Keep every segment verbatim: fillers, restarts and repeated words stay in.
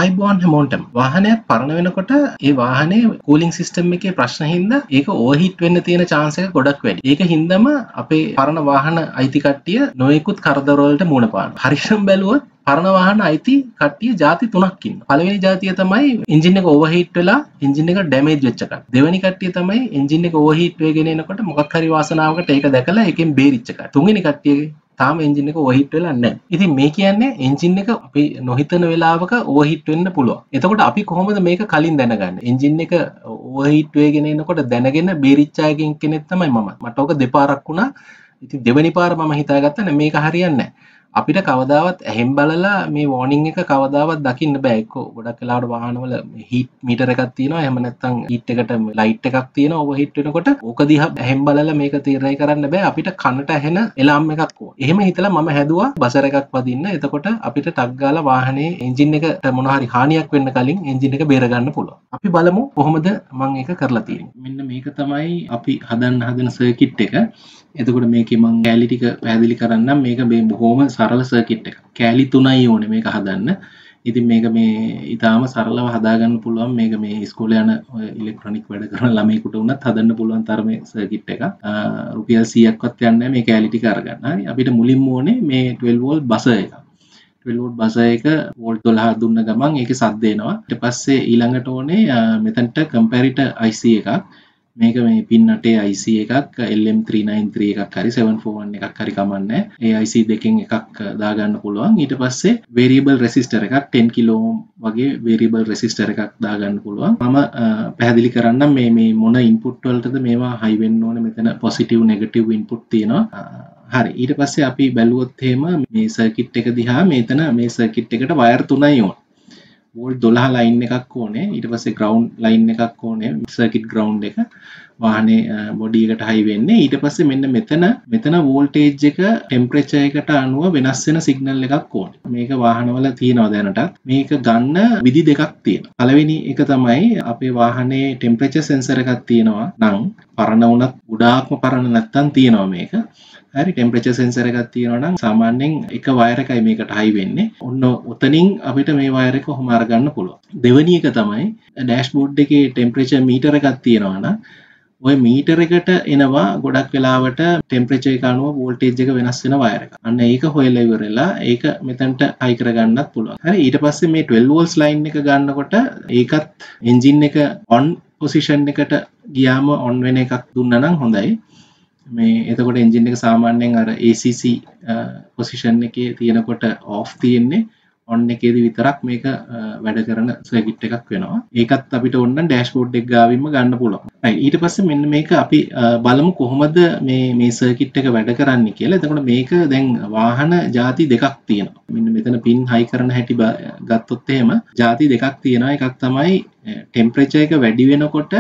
ආයිබෝන් හැමෝටම වාහනයක් පරණ වෙනකොට ඒ වාහනේ කූලින් සිස්ටම් එකේ ප්‍රශ්න හින්දා ඒක ඕවර්හීට් වෙන්න තියෙන chance එක ගොඩක් වැඩි. ඒක හින්දාම අපේ පරණ වාහන අයිති කට්ටිය නොයෙකුත් කරදර වලට මුහුණ පානවා. හරියටම බැලුවොත් පරණ වාහන අයිති කට්ටිය ಜಾති තුනක් ඉන්නවා. පළවෙනි ಜಾතිය තමයි එන්ජින් එක ඕවර්හීට් වෙලා එන්ජින් එක ඩැමේජ් වෙච්ච කට්ටිය. දෙවෙනි කට්ටිය තමයි එන්ජින් එක ඕවර්හීට් වෙගෙන එනකොට මොකක් හරි වාසනාවකට ඒක දැකලා ඒකෙන් බේරිච්ච කට්ටිය. තුන්වෙනි කට්ටියගේ තාම එන්ජින් එක ඕවර්හීට් වෙලා නැහැ. ඉතින් මේ කියන්නේ එන්ජින් එක අපි නොහිතන වෙලාවක ඕවර්හීට් වෙන්න පුළුවන්. එතකොට අපි කොහොමද මේක කලින් දැනගන්නේ? එන්ජින් එක ඕවර්හීට් වෙගෙන එනකොට දැනගෙන බේරිච්ච අයකින් කෙනෙක් තමයි මම. මට ඔක දෙපාරක් වුණා. ඉතින් දෙවෙනි පාර මම හිතාගත්තා නේ මේක හරියන්නේ නැහැ. අපිට කවදාවත් ඇහෙන් බලලා මේ වෝනින් එක කවදාවත් දකින්න බෑ. එක්ක ගොඩක් වෙලාවට වාහනවල හීට් මීටර් එකක් තියෙනවා. එහෙම නැත්නම් හීට් එකට ලයිට් එකක් තියෙනවා. ඕවර්හීට් වෙනකොට ඕක දිහා ඇහෙන් බලලා මේක තීරණය කරන්න බෑ. අපිට කනට ඇහෙන එලාම් එකක් ඕන. එහෙම හිතලා මම හැදුවා බසර් එකක් වදින්න. එතකොට අපිට ටක් ගාලා වාහනේ එන්ජින් එකට මොන හරි හානියක් වෙන්න කලින් එන්ජින් එක බේර ගන්න පුළුවන්. අපි බලමු කොහොමද මම ඒක කරලා තියෙන්නේ. මෙන්න මේක තමයි අපි හදන්න හදන සර්කිට් එක. එතකොට මේකේ මම කැලි ටික පැහැදිලි කරන්නම්. මේක මේ බොහොම සරල සර්කිට් එකක්. කැලි තුනයි ඕනේ මේක හදන්න. ඉතින් මේක මේ ඊටාම සරලව හදාගන්න පුළුවන්. මේක මේ ඉස්කෝලේ යන ඉලෙක්ට්‍රොනික වැඩ කරන ළමයෙකුට උනත් හදන්න පුළුවන් තරමේ සර්කිට් එකක්. රුපියල් සීයක්වත් යන්නේ නැහැ මේ කැලි ටික අරගන්න. හරි. අපිට මුලින්ම ඕනේ මේ twelve volt බසර් එකක්. twelve volt බසර් එක වෝල්ට් twelve දුන්න ගමන් ඒකේ සද්ද එනවා. ඊට පස්සේ ඊළඟට ඕනේ මෙතනට කම්පැරිටර් I C එකක්. මේක මේ පින්නටේ I C එකක් L M three ninety-three එකක් හරි seven forty-one එකක් හරි කමන්නේ. ඒ I C දෙකෙන් එකක් දාගන්න පුළුවන්. ඊට පස්සේ variable resistor එකක් ten kilo ohm වගේ variable resistor එකක් දාගන්න පුළුවන්. මම පැහැදිලි කරන්නම් මේ මේ මොන input වලටද මේවා high වෙන්න ඕනේ. මෙතන positive negative input තියෙනවා. හරි. ඊට පස්සේ අපි බැලුවොත් එහෙම මේ circuit එක දිහා මෙතන මේ circuit එකට wire තුනයි ඕනේ. වෝල්ට් twelve ලයින් එකක් ඕනේ. ඊට පස්සේ ග්‍රවුන්ඩ් ලයින් එකක් ඕනේ. සර්කිට් ග්‍රවුන්ඩ් එක වාහනේ බොඩි එකට හයි වෙන්නේ. ඊට පස්සේ මෙන්න මෙතන මෙතන වෝල්ටේජ් එක ටෙම්පරේචර් එකට අනුව වෙනස් වෙන සිග්නල් එකක් ඕනේ. මේක වාහනවල තියෙනවා දැනටත්. මේක ගන්න විදි දෙකක් තියෙනවා. පළවෙනි එක තමයි අපේ වාහනේ ටෙම්පරේචර් සෙන්සර් එකක් තියෙනවා නම් පරණ වුණත් ගොඩාක්ම පරණ නැත්තම් තියෙනවා මේක. හරි ටෙම්පරේචර් සෙන්සර් එකක් තියෙනවා නම් සාමාන්‍යයෙන් එක වයර් එකයි මේකට හයි වෙන්නේ. ඔන්න ඔතනින් අපිට මේ වයර් එක කොහොම අරගන්න පුළුවන්. දෙවෙනි එක තමයි ඩෑෂ්බෝඩ් එකේ ටෙම්පරේචර් මීටර් එකක් තියෙනවා නම් ওই මීටර් එකට එනවා ගොඩක් වෙලාවට ටෙම්පරේචර් එක අනුව වෝල්ටේජ් එක වෙනස් වෙන වයර් එක. අන්න ඒක හොයලා ඉවරලා ඒක මෙතනට හයි කරගන්නත් පුළුවන්. හරි ඊට පස්සේ මේ twelve volts line එක ගන්නකොට ඒකත් එන්ජින් එක on position එකට ගියාම on වෙන එකක් දුන්නා නම් හොඳයි. මේ එතකොට එන්ජින් එක සාමාන්‍යයෙන් අර A C C පොසිෂන් එකේ තියෙනකොට ඔෆ් තියෙන්නේ ඔන් එකේදී විතරක් මේක වැඩ කරන සර්කිට් එකක් වෙනවා. ඒකත් අපිට ඕන නම් ඩෑෂ්බෝඩ් එක ගාවින්ම ගන්න පුළුවන්. right ඊට පස්සේ මෙන්න මේක අපි බලමු කොහොමද මේ මේ සර්කිට් එක වැඩ කරන්නේ කියලා. එතකොට මේක දැන් වාහන ಜಾති දෙකක් තියෙනවා. මෙන්න මෙතන පින් හයි කරන හැටි ගත්තොත් එහෙම ಜಾති දෙකක් තියෙනවා. එකක් තමයි ටෙම්පරේචර් එක වැඩි වෙනකොට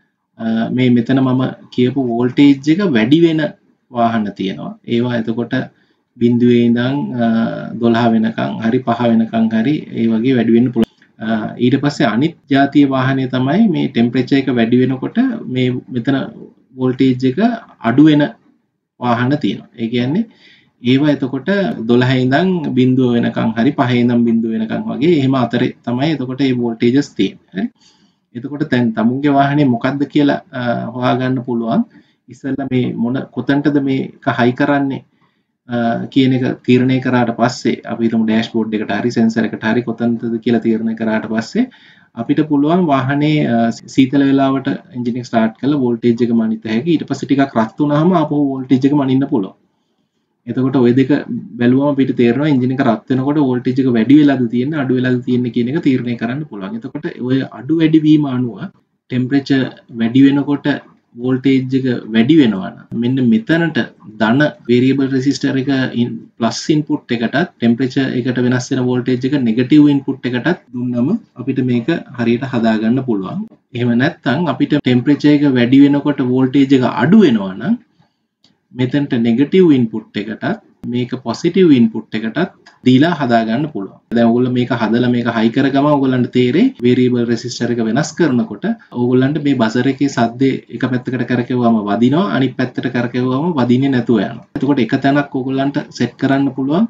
මේ මෙතන මම කියපු වෝල්ටේජ් එක වැඩි වෙන වාහන තියෙනවා. ඒවා එතකොට බිංදුවේ ඉඳන් twelve වෙනකන් හරි five වෙනකන් හරි ඒ වගේ වැඩි වෙන්න පුළුවන්. ඊට පස්සේ අනිත් ಜಾතිය වාහනේ තමයි මේ ටෙම්පරේචර් එක වැඩි වෙනකොට මේ මෙතන වෝල්ටේජ් එක අඩු වෙන වාහන තියෙනවා. ඒ කියන්නේ ඒවා එතකොට twelve ඉඳන් බිංදුව වෙනකන් හරි five ඉඳන් බිංදුව වෙනකන් වගේ එහෙම අතරේ තමයි එතකොට මේ වෝල්ටේජස් තියෙන්නේ. හරි. එතකොට දැන් තමුන්ගේ වාහනේ මොකද්ද කියලා හොයාගන්න පුළුවන්. ඉස්සෙල්ලා මේ මොන කොතනටද මේක හයි කරන්නේ කියන එක තීරණය කරාට පස්සේ අපි හිතමු ඩෑෂ්බෝඩ් එකට හරි සෙන්සර් එකට හරි කොතනද කියලා තීරණය කරාට පස්සේ අපිට පුළුවන් වාහනේ සීතල වෙලාවට එන්ජින් එක ස්ටාර්ට් කරලා වෝල්ටේජ් එක මනිත හැකි. ඊට පස්සේ ටිකක් රත් වුණාම ආපහු වෝල්ටේජ් එක මනින්න පුළුවන්. එතකොට ওই දෙක බැලුවම අපිට තේරෙනවා එන්ජින් එක රත් වෙනකොට වෝල්ටේජ් එක වැඩි වෙලාද තියෙන්නේ අඩු වෙලාද තියෙන්නේ කියන එක තීරණය කරන්න පුළුවන්. එතකොට ඔය අඩු වැඩි වීම අනුව ටෙම්පරේචර් වැඩි වෙනකොට වෝල්ටේජ් එක වැඩි වෙනවා නම් මෙන්න මෙතනට ධන variable resistor එක plus input එකටත් ටෙම්පරේචර් එකට වෙනස් වෙන වෝල්ටේජ් එක negative input එකටත් දුන්නම අපිට මේක හරියට හදා ගන්න පුළුවන්. එහෙම නැත්නම් අපිට ටෙම්පරේචර් එක වැඩි වෙනකොට වෝල්ටේජ් එක අඩු වෙනවා නම් මෙතනට negative input එකටත් මේක positive input එකටත් දීලා හදා ගන්න පුළුවන්. දැන් ඕගොල්ලෝ මේක හදලා මේක හයි කරගම ඕගොල්ලන්ට තේරෙයි variable resistor එක වෙනස් කරනකොට ඕගොල්ලන්ට මේ බසර් එකේ සද්දේ එක පැත්තකට කරකෙවුවම වදිනවා අනිත් පැත්තට කරකෙවුවම වදින්නේ නැතුව යනවා. එතකොට එක තැනක් ඕගොල්ලන්ට සෙට් කරන්න පුළුවන්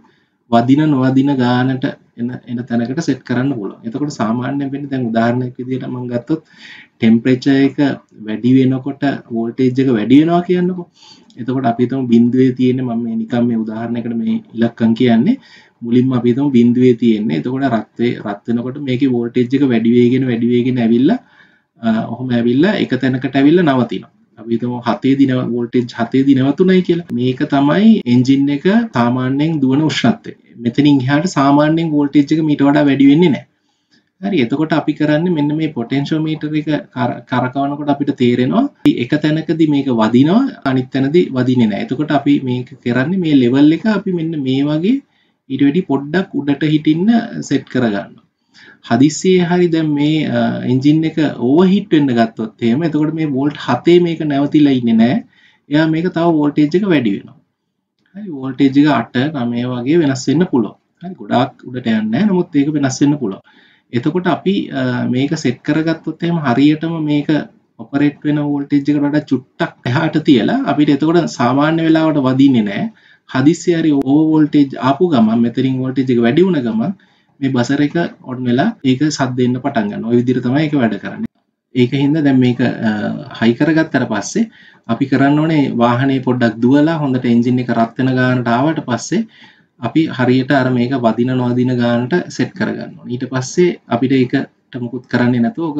වදින නොවදින ගානට එන එන තැනකට සෙට් කරන්න පුළුවන්. එතකොට සාමාන්‍යයෙන් වෙන්නේ දැන් උදාහරණයක් විදිහට මම ගත්තොත් ටෙම්පරේචර් එක වැඩි වෙනකොට වෝල්ටේජ් එක වැඩි වෙනවා කියන්නකෝ. එතකොට අපි හිතමු බිඳුවේ තියෙන්නේ මම මේ නිකන් මේ උදාහරණයකට මේ ඉලක්කම් කියන්නේ මුලින්ම අපි හිතමු බිඳුවේ තියෙන්නේ. එතකොට රත් වේ රත් වෙනකොට මේකේ වෝල්ටේජ් එක වැඩි වෙගෙන වැඩි වෙගෙන ඇවිල්ලා ඔහොම ඇවිල්ලා එක තැනකට ඇවිල්ලා නවතිනවා. අපි හිතමු හතේ දී වෝල්ටේජ් හතේ දී නවතුණයි කියලා. මේක තමයි එන්ජින් එක සාමාන්‍යයෙන් දුවන උෂ්ණත්වය. මෙතනින් එහාට සාමාන්‍යයෙන් වෝල්ටේජ් එක මීට වඩා වැඩි වෙන්නේ නැහැ. හරි එතකොට අපි කරන්නේ මෙන්න මේ පොටෙන්ෂියෝමීටර් එක කරකවනකොට අපිට තේරෙනවා එක තැනකදී මේක වදිනවා අනිත් තැනදී වදින්නේ නැහැ. එතකොට අපි මේක කරන්නේ මේ ලෙවල් එක අපි මෙන්න මේ වගේ ඊට වැඩි පොඩ්ඩක් උඩට හිටින්න සෙට් කරගන්නවා. හදිස්සියේ හරි දැන් මේ එන්ජින් එක ඕවර්හීට් වෙන්න ගත්තොත් එහෙම එතකොට මේ වෝල්ට් හතේ මේක නැවතිලා ඉන්නේ නැහැ. එයා මේක තව වෝල්ටේජ් එක වැඩි වෙනවා. හරි වෝල්ටේජ් එක අට නවය වගේ වෙනස් වෙන්න පුළුවන්. හරි ගොඩාක් උඩට යන්නේ නැහැ. නමුත් ඒක වෙනස් වෙන්න පුළුවන්. එතකොට අපි මේක සෙට් කරගත්තොත් එහෙම හරියටම මේක ඔපරේට් වෙන වෝල්ටේජ් එකට වඩා චුට්ටක් එහාට තියලා අපිට එතකොට සාමාන්‍ය වෙලාවට වදින්නේ නැහැ. හදිස්සියේ හරි ඕවර් වෝල්ටේජ් ආපු ගමන් මෙතනින් වෝල්ටේජ් එක වැඩි වුණ ගමන් මේ බසර් එක ඔන් වෙලා ඒක සද්ද එන්න පටන් ගන්නවා. ওই විදිහට තමයි ඒක වැඩ කරන්නේ. ඒකින්ද දැන් මේක හයි කරගත්තට පස්සේ අපි කරන්න ඕනේ වාහනේ පොඩ්ඩක් දුවලා හොඳට එන්ජින් එක රත් වෙන ගානට ආවට පස්සේ අපි හරියට අර මේක වදින නොවදින ගානට සෙට් කරගන්න ඕනේ. ඊට පස්සේ අපිට ඒකට මුකුත් කරන්නේ නැතුව ඔක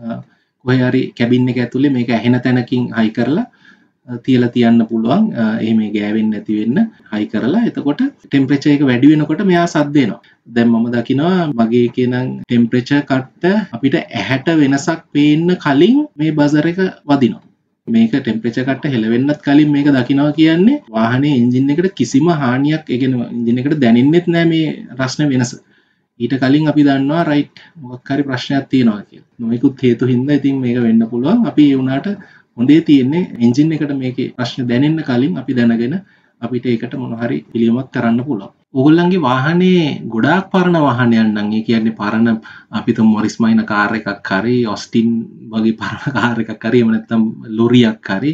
කොහේ හරි කැබින් එක ඇතුලේ මේක ඇහෙන තැනකින් හයි කරලා තියලා තියන්න පුළුවන්. එහෙම ගෑවෙන්නේ නැති වෙන්න හයි කරලා එතකොට ටෙම්පරේචර් එක වැඩි වෙනකොට මෙයා සද්ද එනවා. දැන් මම දකිනවා මගේ එකේ නම් ටෙම්පරේචර් කට්ට අපිට ඇහැට වෙනසක් පේන්න කලින් මේ බසර් එක වදිනවා. මේක ටෙම්පරේචර් කට්ට හෙලවෙන්නත් කලින් මේක දකිනවා කියන්නේ වාහනේ එන්ජින් එකට කිසිම හානියක් ඒ කියන්නේ එන්ජින් එකට දැනෙන්නෙත් නැහැ මේ රස්නේ වෙනස. ඊට කලින් අපි දන්නවා රයිට් මොකක් හරි ප්‍රශ්නයක් තියෙනවා කියලා. නොයෙකුත් හේතු හින්දා ඉතින් මේක වෙන්න පුළුවන්. අපි ඒ වුණාට හොඳේ තියෙන්නේ එන්ජින් එකට මේකේ ප්‍රශ්න දැනෙන්න කලින් අපි දැනගෙන අපිට ඒකට මොන හරි පිළියමක් කරන්න පුළුවන්. ඕගොල්ලන්ගේ වාහනේ ගොඩාක් පරණ වාහනයක් නම් ඒ කියන්නේ පරණ අපි තුමු මොරිස් මයින කාර් එකක් හරි ඔස්ටින් වගේ පරණ කාර් එකක් හරි එහෙම නැත්නම් ලොරියක් හරි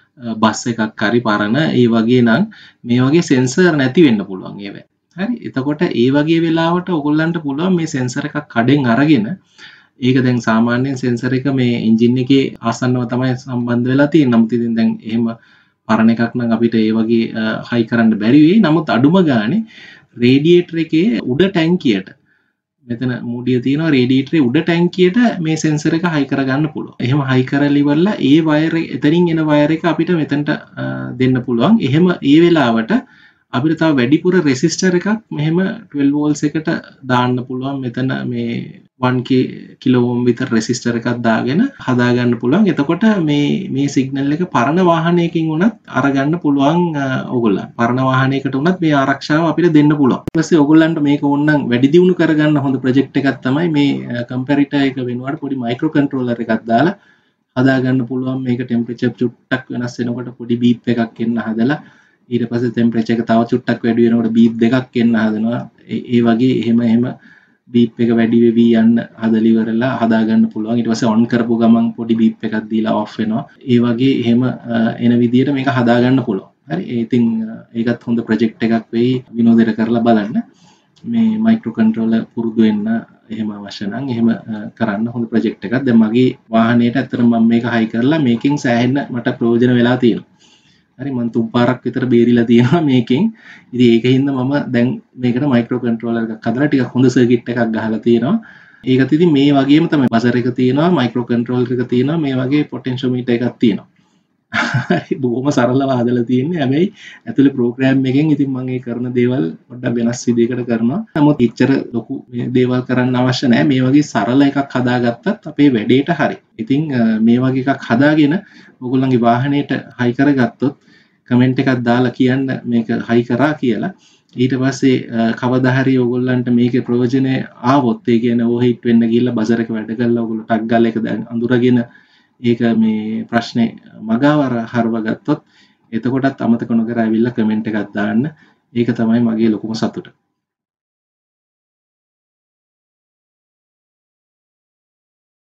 බස් එකක් හරි පරණ ඒ වගේ නම් මේ වගේ සෙන්සර් නැති වෙන්න පුළුවන් ඒවා. හරි එතකොට ඒ වගේ වෙලාවට ඕගොල්ලන්ට පුළුවන් මේ සෙන්සර් එකක් කඩෙන් අරගෙන ඒක දැන් සාමාන්‍යයෙන් සෙන්සර් එක මේ එන්ජින් එකේ ආසන්නව තමයි සම්බන්ධ වෙලා තියෙන්නේ. නමුත් ඉතින් දැන් එහෙම පරණ එකක් නම් අපිට ඒ වගේ හයි කරන්න බැරි වෙයි. නමුත් අඩුම ගානේ රේඩියේටර් එකේ උඩ ටැංකියට මෙතන මූඩිය තියෙනවා රේඩියේටරේ උඩ ටැංකියට මේ සෙන්සර් එක හයි කරගන්න පුළුවන්. එහෙම හයි කරලා ඉවරලා ඒ වයර් එක එතනින් එන වයර් එක අපිට මෙතනට දෙන්න පුළුවන්. එහෙම ඒ වෙලාවට අපිට තව වැඩිපුර රෙසිස්ටර් එකක් මෙහෙම twelve volts එකට දාන්න පුළුවන්. මෙතන මේ one kilo ohm විතර රෙසිස්ටර් එකක් දාගෙන හදා ගන්න පුළුවන්. එතකොට මේ මේ සිග්නල් එක පරණ වාහනයකින් උනත් අරගන්න පුළුවන් ඕගොල්ලන්. පරණ වාහනයකට උනත් මේ ආරක්ෂාව අපිට දෙන්න පුළුවන්. ඊට පස්සේ ඕගොල්ලන්ට මේක ඕනනම් වැඩි දියුණු කරගන්න හොඳ ප්‍රොජෙක්ට් එකක් තමයි මේ කම්පැරිටර් එක වෙනුවට පොඩි මයික්‍රෝ කන්ට්‍රෝලර් එකක් දාලා හදා ගන්න පුළුවන්. මේක ටෙම්පරේචර් චුට්ටක් වෙනස් වෙනකොට පොඩි බීප් එකක් එන්න හදලා ඊට පස්සේ ටෙම්පරේචර් එක තව චුට්ටක් වැඩි වෙනකොට බීප් දෙකක් එන්න හදනවා. ඒ වගේ එහෙම එහෙම බීප් එක වැඩි වෙවි යන්න හදලා ඉවරලා හදා ගන්න පුළුවන්. ඊට පස්සේ ඔන් කරපු ගමන් පොඩි බීප් එකක් දීලා ඔෆ් වෙනවා. ඒ වගේ එහෙම එන විදියට මේක හදා ගන්න පුළුවන්. හරි. ඒ ඉතින් ඒකත් හොඳ ප්‍රොජෙක්ට් එකක් වෙයි විනෝදයට කරලා බලන්න. මේ මයික්‍රෝ කන්ට්‍රෝලර් පුරුදු වෙන්න එහෙම අවශ්‍ය නම් එහෙම කරන්න හොඳ ප්‍රොජෙක්ට් එකක්. දැන් මගේ වාහනේට ඇත්තටම මම මේක හයි කරලා මේකෙන් සෑහෙන්න මට ප්‍රයෝජන වෙලා තියෙනවා. හරි මම තුන් පාරක් විතර බේරිලා තියෙනවා මේකෙන්. ඉතින් ඒකින්ද මම දැන් මේකට මයික්‍රෝ කන්ට්‍රෝලර් එකක් හදලා ටිකක් හොඳ සර්කිට් එකක් ගහලා තියෙනවා. ඒකත් ඉතින් මේ වගේම තමයි බසර් එක තියෙනවා, මයික්‍රෝ කන්ට්‍රෝලර් එක තියෙනවා, මේ වගේ පොටෙන්ෂියෝමීටර් එකක් තියෙනවා. හරි බොහොම සරලව හදලා තියෙන්නේ. හැබැයි ඇතුලේ ප්‍රෝග්‍රෑම් එකෙන් ඉතින් මම ඒ කරන දේවල් පොඩ්ඩක් වෙනස් විදිහකට කරනවා. නමුත් එච්චර ලොකු දේවල් කරන්න අවශ්‍ය නැහැ. මේ වගේ සරල එකක් හදාගත්තත් අපේ වැඩේට හරි. ඉතින් මේ වගේ එකක් හදාගෙන ඔයගොල්ලන්ගේ වාහනේට හයි කරගත්තොත් කමෙන්ට් එකක් දාලා කියන්න මේක හයි කරා කියලා. ඊට පස්සේ කවදා හරි ඔයගොල්ලන්ට මේකේ ප්‍රයෝජනේ ආවොත් ඒ කියන්නේ ඕවර්හීට් වෙන්න ගිහිල්ලා බසර් එක වැඩ කරලා ඔයගොල්ලෝ ටක් ගාලා එක දැන් අඳුරගෙන ඒක මේ ප්‍රශ්නේ මගාවර හරව ගත්තොත් එතකොටත් අමතක නොකර ඇවිල්ලා කමෙන්ට් එකක් දාන්න. ඒක තමයි මගේ ලොකුම සතුට.